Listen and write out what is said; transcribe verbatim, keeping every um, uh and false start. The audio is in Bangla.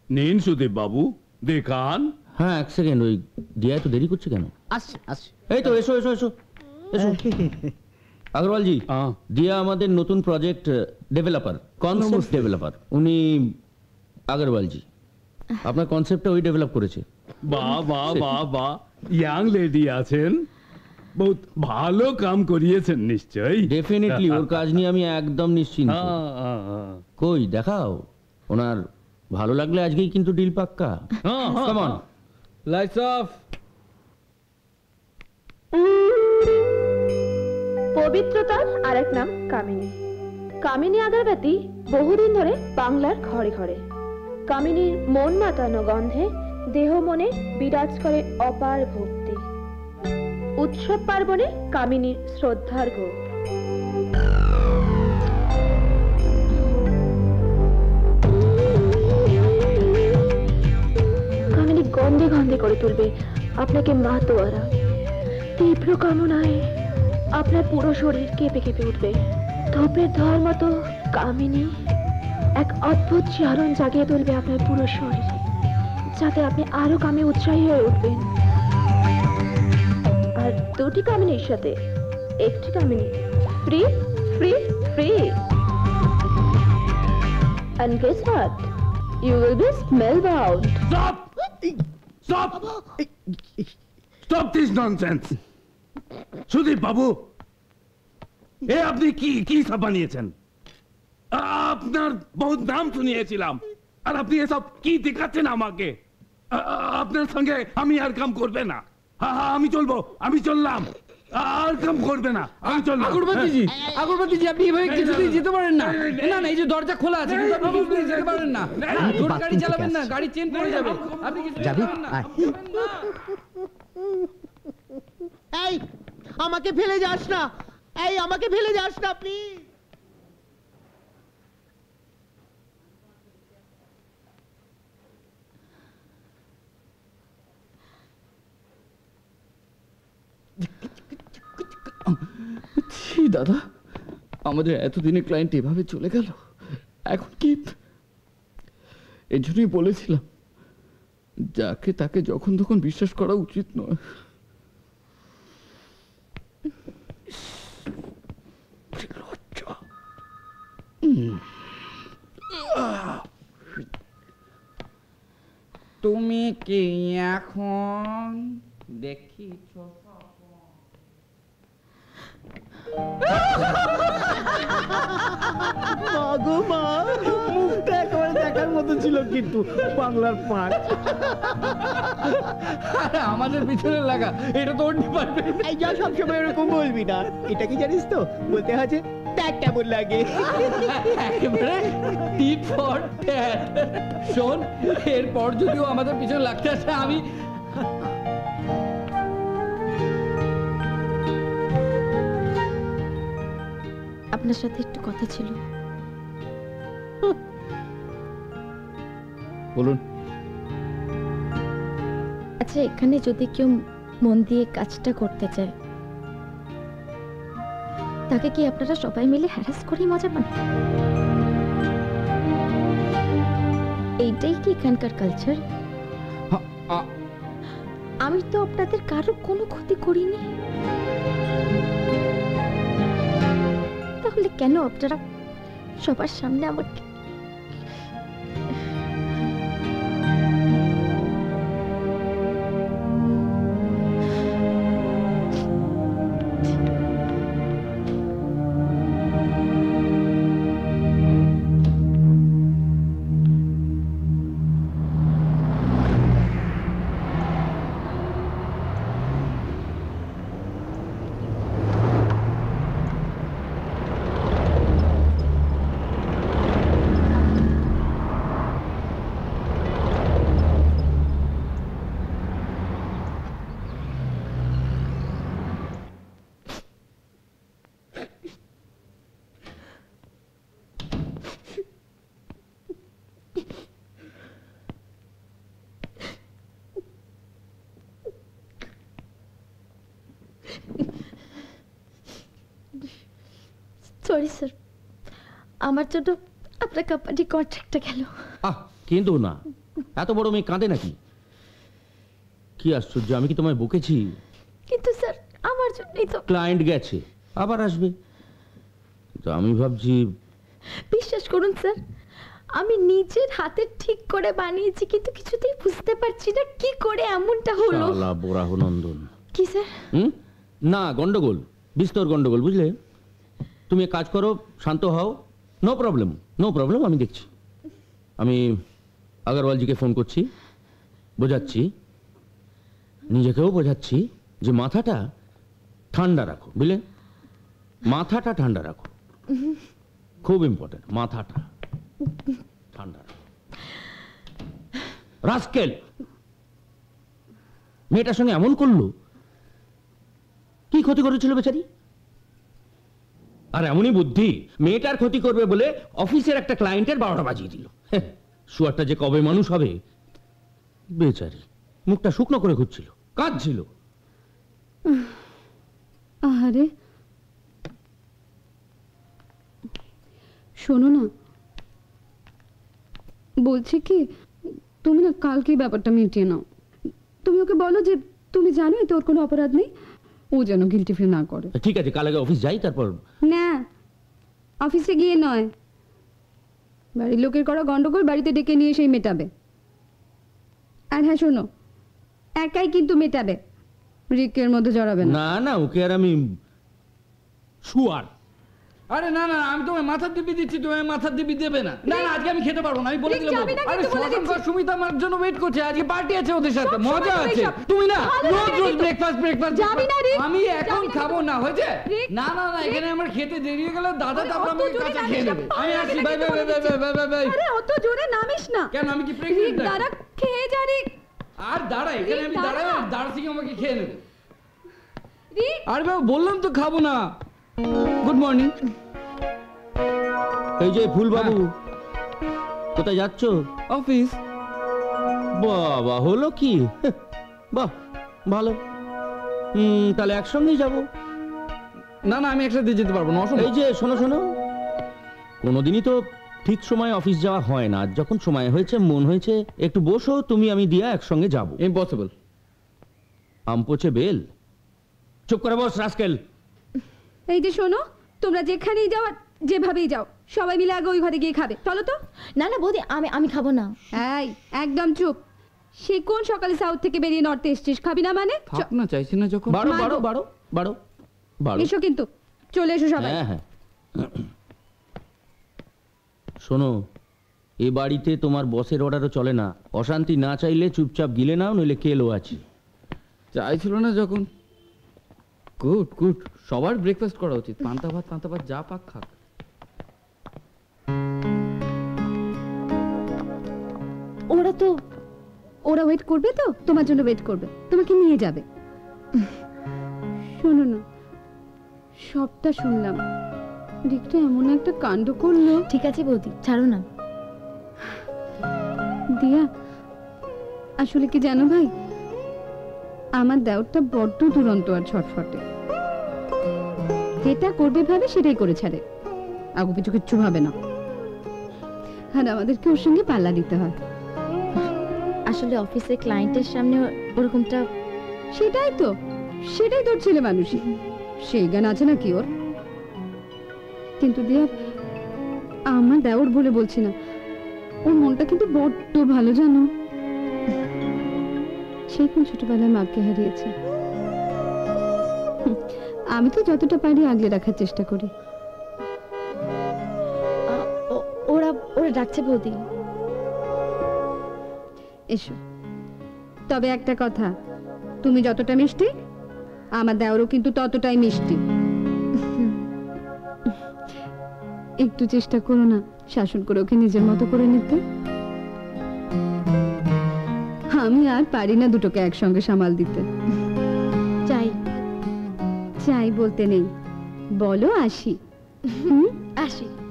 নিন সুদীপ বাবু দেখান। হ্যাঁ এক সেকেন্ড, ওই দিয়া তো দেরি করছে কেন? আসছে আসছে। এই তো এসো এসো এসো এসো। আগরওয়াল জি, দিয়া আমাদের নতুন প্রজেক্ট ডেভেলপার, কনসেপ্ট ডেভেলপার। উনি আগরওয়াল জি, আপনার কনসেপ্টটা ওই ডেভেলপ করেছে। বাহ বাহ বাহ বাহ, ইয়াং লেডি আছেন, বহুত ভালো কাম করিয়েছেন নিশ্চয়ই। ডেফিনেটলি ওর কাজ নিয়ে আমি একদম নিশ্চিন্ত। কই দেখাও, ওনার ভালো লাগলে আজকেই কিন্তু ডিল পাক্কা। Come on, lights off. পবিত্রতার আরেক নাম কামিনী। কামিনী আগরবাতি বহুদিন ধরে বাংলার ঘরে ঘরে। কামিনীর মন মাতানো গন্ধে দেহ মনে বিরাজ করে অপার ভক্তি। উৎসব পার্বণে কামিনীর শ্রদ্ধার্ঘ। কামিনী গন্ধে গন্ধে করে তুলবে আপনাকে মাতোয়ারা। তীব্র কামনায় আপনার পুরো শরীর কেঁপে কেঁপে উঠবে। ধূপের ধোঁয়ার মতো কামিনী এক অদ্ভুত শিহরণ জাগিয়ে তুলবে আপনার পুরো শরীরে, যাতে আপনি আরো কামে উৎসাহী হয়ে উঠবেন। আর দুটি কামিনীর সাথে একটি কামিনী free free free. And guess what? You will be spellbound. Stop! Stop! Stop this nonsense! Sudip বাবু, এ আপনি কি কি ছাপা নিয়েছেন? আপনার বহুত নাম শুনিয়েছিলাম, আর আপনি এসব কি দেখাচ্ছেন আমাকে? আপনার সঙ্গে আমি আর কাম করবে না। আমি চলবো, আমি চললাম, আর কাম করবে না, আমি চললাম। আগরবাতিজি, আগরবাতিজি আপনি এভাবে কিছুতেই যেতে পারেন না। না না, এই যে দরজা খোলা আছে, কিন্তু আপনি কিছুতেই যেতে পারেন না। জোরে গাড়ি চালাবেন না, গাড়ি চেন পড়ে যাবে। আপনি কিছু যাবি? আয়। এই আমাকে ফেলে যাস না, এই আমাকে ফেলে যাস না প্লিজ। দাদা, আমাদের এতদিনের ক্লায়েন্ট এভাবে চলে গেল, এখন কি? এই জন্যই বলেছিলাম যাকে তাকে যখন তখন বিশ্বাস করা উচিত নয়। তুমি কি এখন দেখিছ? মাগো মা, মুখটা একেবারে দেখার মতো ছিল, কিন্তু বাংলার পাঠ। আমাদের পিছনে লাগা, এটা তো ওর ডিপার্টমেন্ট। এই যা সবসময় এরকম বলবি না, এটা কি জানিস তো বলতে আছে দেখ কেমন লাগে। একেবারে টিট ফর ট্যাট। শোন, এরপর যদিও আমাদের পিছনে লাগতে আসে, আমি আপনার সাথে একটু কথা ছিল। বলুন। আচ্ছা, এখানে যদি কেউ মন দিয়ে কাজটা করতে চায়, তাকে কি আপনারা সবাই মিলে হ্যারাস করে মজা পান? এইটাই কি এখানকার কালচার? আমি তো আপনাদের কারো কোনো ক্ষতি করিনি, তাহলে কেন আপনারা সবার সামনে আমাকে সরি স্যার, আমার জন্য আপনার কোম্পানি কন্ট্রাক্টটা গেল। আহ কিন্তু না, এত বড় মেয়ে কাঁদে নাকি? কি আশ্চর্য, আমি কি তোমায় বকেছি? কিন্তু স্যার আমার জন্যই তো। ক্লায়েন্ট গেছে, আবার আসবে। তো আমি ভাবছি, বিশ্বাস করুন স্যার, আমি নিজের হাতে ঠিক করে বানিয়েছি, কিন্তু কিছুতেই বুঝতে পারছি না কি করে এমনটা হলো। শালা বরাহনন্দন। কি স্যার? হুম না, গন্ডগোল, বিস্তর গন্ডগোল, বুঝলে? তুমি এক কাজ করো, শান্ত হও, নো প্রবলেম, নো প্রবলেম, আমি দেখছি। আমি আগরওয়ালজিকে ফোন করছি, বোঝাচ্ছি, নিজেকেও বোঝাচ্ছি যে মাথাটা ঠান্ডা রাখো, বুঝলে? মাথাটা ঠান্ডা রাখো, খুব ইম্পর্টেন্ট, মাথাটা ঠান্ডা রাখো। রাস্কেল মেয়েটার সঙ্গে এমন করলো, কি ক্ষতি করেছিল বেচারি? আর এমনই বুদ্ধি, মেয়েটার ক্ষতি করবে বলে অফিসের একটা ক্লায়েন্টের বারোটা বাজিয়ে দিল। শুয়ারটা যে কবে মানুষ হবে, বেচারি মুখটা শুকনো করে ঘুরছিল, কাঁদছিল। আরে শোনো না, বলছি কি, তুমি না কালকে ব্যাপারটা মিটিয়ে নাও। তুমি ওকে বলো যে তুমি জানো এতে ওর কোনো অপরাধ নেই, ও যেন গিল্টি ফিল না করে। ঠিক আছে, কাল আগে অফিস যাই, তারপর। না, অফিসে গিয়ে নয়, বাড়ির লোকের করা গন্ডগোল বাড়িতে ডেকে নিয়ে সেই মেটাবে। আর হ্যাঁ শোনো, একাই কিন্তু মেটাবে, রিকের মধ্যে জড়াবে না। না না, ওকে আর আমি শুয়ার। আরে না না, আমি তোমায় মাথার দিবি দিচ্ছি, তুমি মাথার দিবি দেবে না। না না, আজকে আমি খেতে পারবো না, আমি বলে রিক দিলাম। যাবি না, আরে কিন্তু বলে শশাঙ্ক আর দিচ্ছি। সুমিতা আমার জন্য ওয়েট করছে, আজকে পার্টি আছে ওদের সাথে, সব সময় মজা তো আছে। এইসব। তুমি না ভালো রোজ লাগে রোজ কিন্তু। ব্রেকফাস্ট ব্রেকফাস্ট যাবি না, রিক? আমি এখন যাবি না। খাবো না, হয়েছে? রিক, না না না, এখানে আমার খেতে দেরি হয়ে গেল, দাদা আরে তারপর অত আমাকে জোরে কাঁচা নামিস খেয়ে না, নেবে। ভালো আমি লাগে আসছি, না, বাই কিন্তু বাই বলে বাই বাই বাই বাই। আরে অত জোরে নামিস না। কেন, আমি কি রিক প্রেগন্যান্ট? দাঁড়া, খেয়ে যা রিক। আর দাঁড়া, এখানে আমি রিক, দাঁড়াই, দাঁড়া। দাঁড়া থেকে আমাকে খেয়ে নেবে। রিক, আরে বাবা, বললাম তো খাবো না। Good morning. এই যে ফুলবাবু, কোথায় যাচ্ছ? অফিস। বাবা, হলো কি? বাহ, ভালো। হুম, তাহলে একসঙ্গেই যাব। না না, আমি একসাথে যেতে পারবো না, এই অসম্ভব। যে শোনো শোনো, কোনোদিনই তো ঠিক সময় অফিস যাওয়া হয় না। আজ যখন সময় হয়েছে, মন হয়েছে, একটু বসো, তুমি আমি দিয়া একসঙ্গে যাব। ইম্পসিবল। আম পচে বেল। চুপ করে বস রাস্কেল। এই যে শোনো, তোমরা যেখানেই যাও আর যেভাবেই যাও, সবাই মিলে আগে ওই ঘরে গিয়ে খাবে, চলো তো। না না বৌদি, আমি আমি খাবো না। এই একদম চুপ। সে কোন সকালে সাউথ থেকে বেরিয়ে নর্থে এসছিস, খাবি না মানে? চ- থাক না, চাইছি না যখন। বাড়ো মারবো। বাড়ো বাড়ো বাড়ো বাড়ো। এসো কিন্তু, চলে এসো সবাই। হ্যাঁ হ্যাঁ। শোনো, এ বাড়িতে তোমার বসের অর্ডারও চলে না। অশান্তি না চাইলে চুপচাপ গিলে নাও, নইলে কেলো আছে। চাইছিল না যখন। গুড গুড, সবার ব্রেকফাস্ট করা উচিত। পান্তা ভাত পান্তা ভাত যা পাক খাক। ওরা তো ওরা ওয়েট করবে, তো তোমার জন্য ওয়েট করবে, তোমাকে নিয়ে যাবে। শোনো না, সবটা শুনলাম, রিকটা এমন একটা কাণ্ড করলো। ঠিক আছে বৌদি, ছাড়ো না। দিয়া, আসলে কি জানো ভাই, আমার দেওরটা বড্ড দুরন্ত আর ছটফটে। যেটা করবে ভাবে সেটাই করে ছাড়ে, আগু পিছু কিচ্ছু ভাবে না। আর আমাদেরকে ওর সঙ্গে পাল্লা দিতে হয়। আসলে অফিসের ক্লায়েন্টের সামনে ওরকমটা। সেটাই তো, সেটাই তোর ছেলে মানুষই, সেই জ্ঞান আছে নাকি ওর? কিন্তু দিয়া, আমার দেওর বলে বলছি না, ওর মনটা কিন্তু বড্ড ভালো জানো। সেই কোন ছোটবেলায় মাকে হারিয়েছে। হুম, আমি তো যতটা পারি আগলে রাখার চেষ্টা করি। আ, ও- ওরা ওরা ডাকছে বৌদি। এসো। তবে একটা কথা, তুমি যতটা মিষ্টি, আমার দেওরও কিন্তু ততটাই মিষ্টি। একটু চেষ্টা করো না শাসন করে ওকে নিজের মতো করে নিতে। আমি আর পারি না দুটোকে একসঙ্গে সামাল দিতে। চাই চাই বলতে নেই, বলো আসি। হুম, আসি।